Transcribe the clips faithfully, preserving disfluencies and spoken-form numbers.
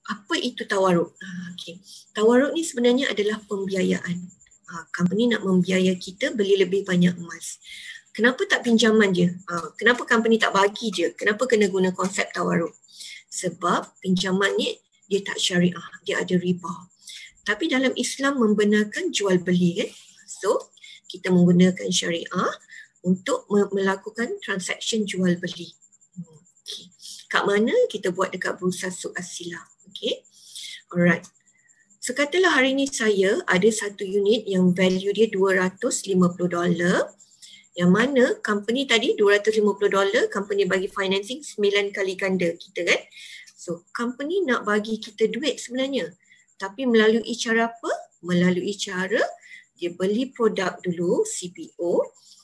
apa itu tawaruk? Ha, okay. Tawaruk ni sebenarnya adalah pembiayaan. Ha, company nak membiaya kita beli lebih banyak emas. Kenapa tak pinjaman je? Ha, kenapa company tak bagi je? Kenapa kena guna konsep tawaruk? Sebab pinjaman ni dia tak syariah, dia ada riba. Tapi dalam Islam membenarkan jual beli kan. So kita menggunakan syariah untuk melakukan transaksi jual beli. Okay. Kat mana kita buat dekat Bursa Suq As-Silah. Okay. Alright. So katalah hari ni saya ada satu unit yang value dia dua ratus lima puluh dolar. Yang mana company tadi dua ratus lima puluh dolar, company bagi financing sembilan kali ganda kita kan. So company nak bagi kita duit sebenarnya. Tapi melalui cara apa? Melalui cara dia beli produk dulu, C P O.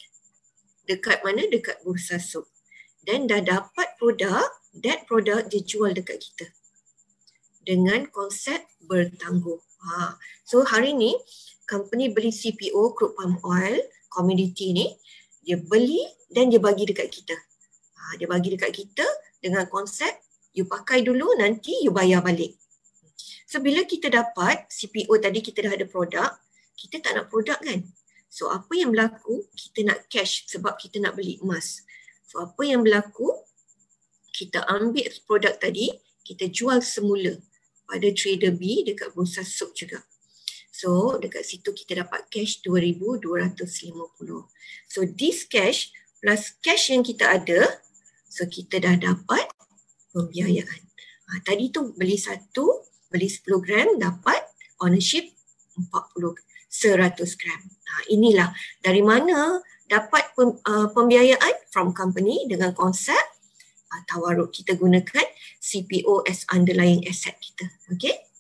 Dekat mana? Dekat Bursa Suq. Dan dah dapat produk, that produk dia jual dekat kita. Dengan konsep bertangguh. Ha. So hari ni, company beli C P O, crude palm oil, commodity ni, dia beli dan dia bagi dekat kita. Ha. Dia bagi dekat kita dengan konsep, you pakai dulu, nanti you bayar balik. So bila kita dapat C P O tadi, kita dah ada produk, kita tak nak produk kan? So apa yang berlaku? Kita nak cash sebab kita nak beli emas. So apa yang berlaku? Kita ambil produk tadi, kita jual semula pada trader B dekat Bursa Suq juga. So dekat situ kita dapat cash dua ribu dua ratus lima puluh. So this cash plus cash yang kita ada, so kita dah dapat pembiayaan. Ha, tadi tu beli satu, beli sepuluh gram dapat ownership empat puluh, seratus gram. Ha, inilah dari mana dapat pem, uh, pembiayaan from company dengan konsep uh, tawaruk. Kita gunakan C P O as underlying asset kita. Okay.